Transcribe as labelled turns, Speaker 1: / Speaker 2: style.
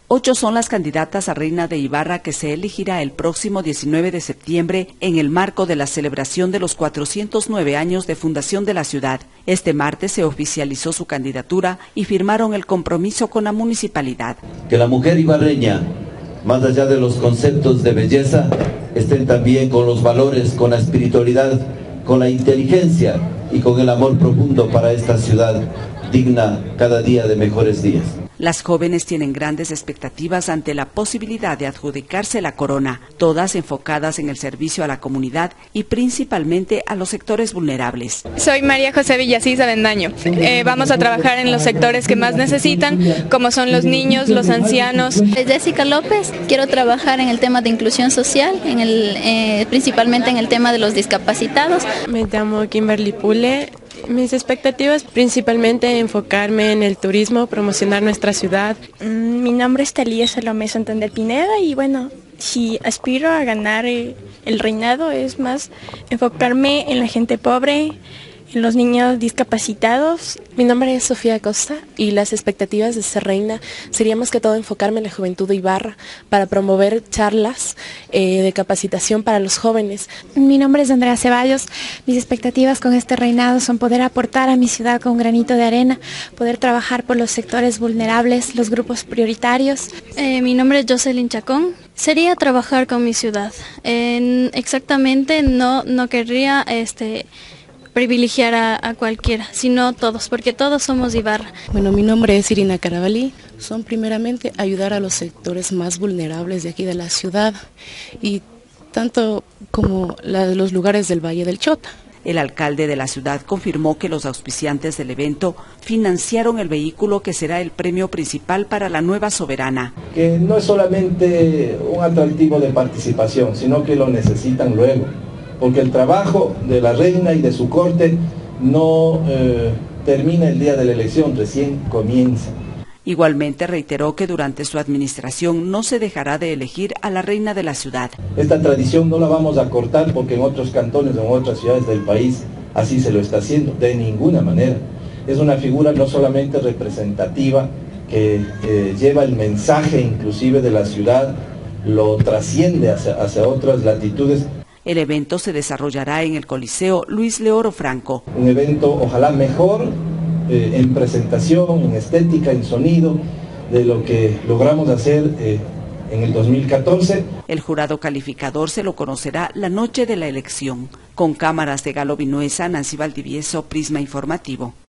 Speaker 1: 8 son las candidatas a Reina de Ibarra que se elegirá el próximo 19 de septiembre en el marco de la celebración de los 409 años de fundación de la ciudad. Este martes se oficializó su candidatura y firmaron el compromiso con la municipalidad.
Speaker 2: Que la mujer ibarreña, más allá de los conceptos de belleza, estén también con los valores, con la espiritualidad, con la inteligencia y con el amor profundo para esta ciudad digna cada día de mejores días.
Speaker 1: Las jóvenes tienen grandes expectativas ante la posibilidad de adjudicarse la corona, todas enfocadas en el servicio a la comunidad y principalmente a los sectores vulnerables.
Speaker 3: Soy María José Villasís Avendaño. Vamos a trabajar en los sectores que más necesitan, como son los niños, los ancianos.
Speaker 4: Jessica López, quiero trabajar en el tema de inclusión social, principalmente en el tema de los discapacitados.
Speaker 5: Me llamo Kimberly Pule. Mis expectativas principalmente enfocarme en el turismo, promocionar nuestra ciudad.
Speaker 6: Mi nombre es Talía Salomé Santander Pineda y bueno, si aspiro a ganar el reinado es más enfocarme en la gente pobre, en los niños discapacitados.
Speaker 7: Mi nombre es Sofía Costa y las expectativas de ser reina sería más que todo enfocarme en la juventud de Ibarra para promover charlas de capacitación para los jóvenes.
Speaker 8: Mi nombre es Andrea Ceballos. Mis expectativas con este reinado son poder aportar a mi ciudad con un granito de arena, poder trabajar por los sectores vulnerables, los grupos prioritarios.
Speaker 4: Mi nombre es Jocelyn Chacón. Sería trabajar con mi ciudad. Exactamente no querría privilegiar a cualquiera, sino todos, porque todos somos Ibarra.
Speaker 9: Bueno, mi nombre es Irina Carabalí. Son primeramente ayudar a los sectores más vulnerables de aquí de la ciudad y tanto como los lugares del Valle del Chota.
Speaker 1: El alcalde de la ciudad confirmó que los auspiciantes del evento financiaron el vehículo que será el premio principal para la nueva soberana.
Speaker 10: Que no es solamente un atractivo de participación, sino que lo necesitan luego, porque el trabajo de la reina y de su corte no termina el día de la elección, recién comienza.
Speaker 1: Igualmente reiteró que durante su administración no se dejará de elegir a la reina de la ciudad.
Speaker 10: Esta tradición no la vamos a cortar porque en otros cantones o en otras ciudades del país así se lo está haciendo, de ninguna manera. Es una figura no solamente representativa, que lleva el mensaje inclusive de la ciudad, lo trasciende hacia otras latitudes.
Speaker 1: El evento se desarrollará en el Coliseo Luis Leoro Franco.
Speaker 10: Un evento ojalá mejor en presentación, en estética, en sonido, de lo que logramos hacer en el 2014.
Speaker 1: El jurado calificador se lo conocerá la noche de la elección. Con cámaras de Galo Vinuesa, Nancy Valdivieso, Prisma Informativo.